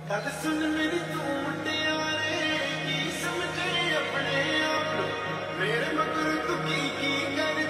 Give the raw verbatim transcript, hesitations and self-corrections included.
गल सुन मेरी तू मुटियारे की समझे अपने आप मेरे मगर तू की की कर